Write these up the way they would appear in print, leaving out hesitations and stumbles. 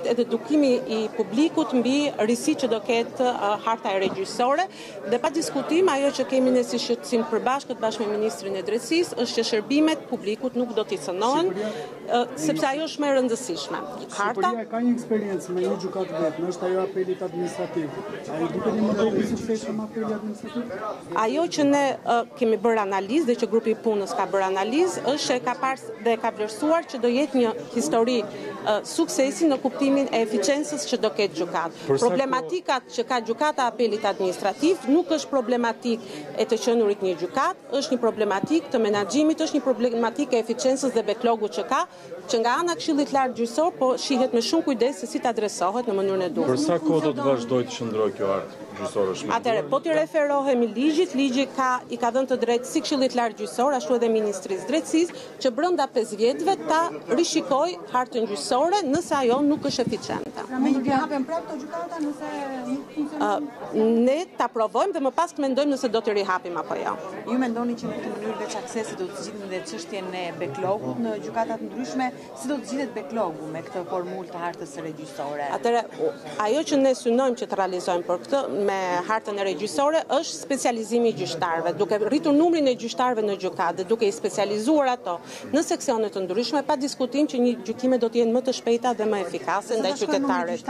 vazhdimisht edhe edukimi I publikut mbi risi që do ketë harta e regjisore dhe pa diskutim ajo që kemi ne si shqetësim përbashkët bashkë me Ministrin e Drejtësisë është që shërbimet publikut nuk do t'i cënohen sepse ajo është më e rëndësishme. Shqipëria ka një eksperiencë me një gjykatë vetëm, është ajo apelit administrativ. Ai duket një model I suksesshëm apeli administrativ? Ajo që ne kemi bërë analizë dhe që grupi I punës ka bërë analizë është që ka parë dhe ka vlerësuar që do jetë një histori suksesi në kuptimin e eficiencës që do ketë gjykatë. Problematikat që ka gjykata apelit administrativ nuk është problematik e të qenurit një gjykatë, është një problematik të menaxhimit, është një problematik e eficiencës dhe backlogut që ka, që nga ana Këshillit Lart Gjyqësor, po shihet me shumë kujdes se si ta adresohet në mënyrën e duhur. Për sa kohë do të vazhdojë të qëndrojë kjo hartë gjyqësore? Atëherë, po të referohemi ligjit, ligji I ka dhënë të drejtë si Këshillit Lart Gjyqësor, ashtu edhe Ministrisë Drejtësisë, që brenda 5 vjetëve ta rishikojë hartën gjyqësore nëse ajo nuk është eficiente. Mund të hapen prapë këto gjykata nëse nuk funksionon? Ne ta provojmë dhe më pas të mendojmë nëse do të rihapim apo jo. Ju mendoni që në këtë mënyrë veç aksesi do të zgjidhen dhe çështjen e backlogut në gjykata të ndryshme, si do të zgjidhet backlogu me këtë formulë të hartës së regjisore? Atëherë, ajo që ne synojmë që të realizojmë për këtë me hartën e regjisore është specializimi I gjyqtarëve, duke rritur numrin e gjyqtarëve në gjykatë dhe duke I specializuar ato në seksione të ndryshme, pa diskutim që një gjykime do të jenë më të shpejta dhe më efikase ndaj qytetarëve.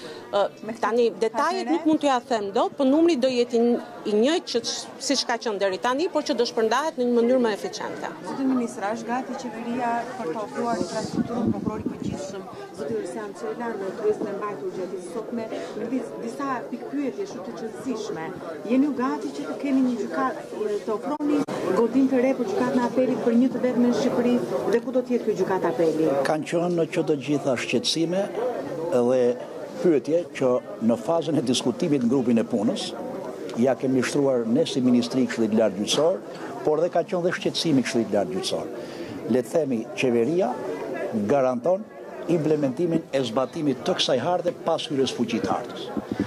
Tani detajet nuk mund t'ja them dot, por numri do jetë I njëjtë që siç ka qenë deri tani, por që do shpërndahet në një mënyrë më eficiente. Zoti ministër, është gati qeveria për të ofruar infrastrukturën prokurori përgjithshëm, zoti Ursian Çelan, në turizmin e mbajtur gjatë ditës sotme, në disa pikpyetje shumë të çelësishme. Jeni ju gati që të keni një gjykatë të ofroni godinë të re për gjykatën e apelit për një të vetme në Shqipëri dhe ku do të jetë kjo gjykatë apeli? Kanë qenë në që të gjitha shqetësime dhe pyetje që në fazën e diskutimit në grupin e punës ja kemi shtruar ne si Ministri I Këshillit Lart Gjyqësor, por dhe ka qenë dhe shqetësimi I Këshillit Lart Gjyqësor. Le të themi, qeveria garanton implementimin e zbatimit të kësaj harte pas hyrjes fuqi të hartës.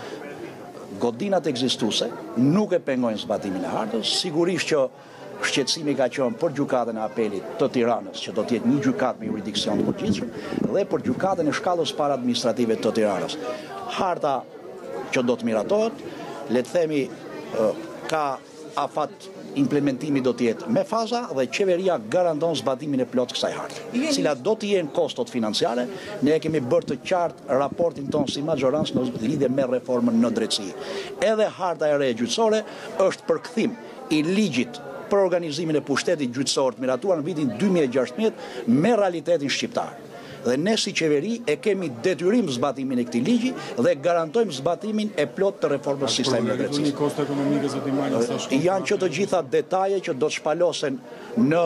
Godinat ekzistuese nuk e pengojnë zbatimin e hartës, sigurisht që shqetësimi ka qenë për gjykatën e apelit të Tiranës, që do të jetë një gjykatë me jurisdiksion të përgjithshëm, dhe për gjykatën e shkallës para-administrative të Tiranës. Harta që do të miratohet, le të themi, ka afat implementimi do të jetë me faza dhe qeveria garanton zbatimin e plot kësaj harte, cilat do të jenë kostot financiare. Ne kemi bërë të qartë raportin ton si majorancë në lidhje me reformën në drejtësi. Edhe harta e re gjyqësore është përkthim I ligjit për organizimin e pushtetit gjyqësor të miratuar në vitin 2016 me realitetin shqiptar. Dhe ne si qeveri e kemi detyrim zbatimin e këtij ligji dhe garantojmë zbatimin e plot të reformës së sistemit të drejtësisë. Janë që të gjitha detaje që do të shpalosen në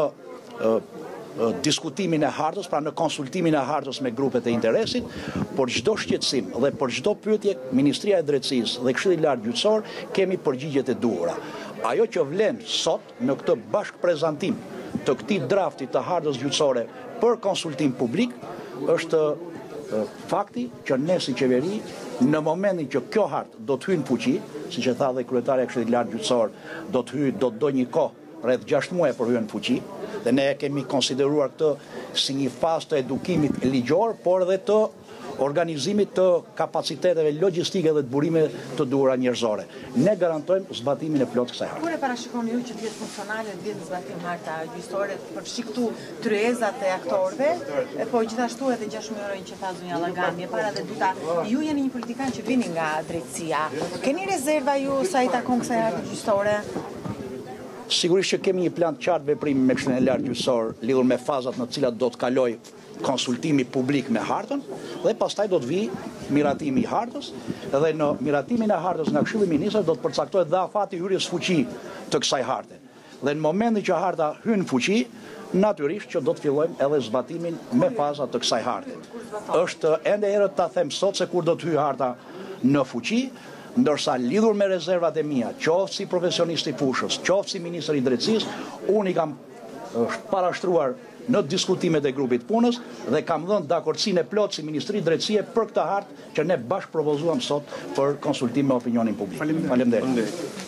diskutimin e hartës, pra në konsultimin e hartës me grupet e interesit, por çdo shqetësim dhe për çdo pyetje Ministria e Drejtësisë dhe Këshilli I Lartë Gjyqësor kemi përgjigjet e duhura. Ajo që vlen sot në këtë bashkëprezantim të këtij drafti të hartës gjyqësore për konsultim publik është fakti që ne si qeveri në momentin që kjo hartë do të hyjë në fuqi, siç e tha dhe kryetari I Këshillit Lartë Gjyqësor, do të do një kohë rreth 6 muaj për hyrjen në fuqi, dhe ne kemi konsideruar këtë si një fazë të edukimit ligjor, por edhe të organizimit të kapaciteteve logjistike dhe të burimeve të duhura njerëzore. Ne garantojmë zbatimin e plot kësaj harte. Kur e parashikoni ju që të jetë funksionale, të jetë zbatim harta gjyqësore, përfshi këtu tryezat e aktorëve, po gjithashtu edhe 6.000 euro që tha zonja Llagani, para dhe dyta, ju jeni një politikan që vini nga drejtësia. Keni rezerva ju sa I takon kësaj harte gjyqësore? Sigurisht që kemi një plan të qartë veprimi me Këshillin e Lartë Gjyqësor lidhur me fazat në të cilat do të kaloj konsultimi publik me hartën dhe pastaj do të vi miratimi I hartës dhe në miratimin e hartës nga Këshilli I Ministrave do të përcaktohet dhe afati hyrjes fuqi të kësaj harte. Dhe në momentin që harta hyn në fuqi, natyrisht që do të fillojmë edhe zbatimin me faza të kësaj harte. Është ende herët ta them sot se kur do të hyjë harta në fuqi, ndërsa lidhur me rezervat e mia, qoftë si profesionist I fushës, qoftë si ministër I drejtësisë, unë I kam parashtruar në diskutimet e grupit punës dhe kam dhënë dakordsinë e plotë si Ministri I Drejtësie për këtë hartë që ne bashkë propozuam sot për konsultim me opinionin publik. Faleminderit.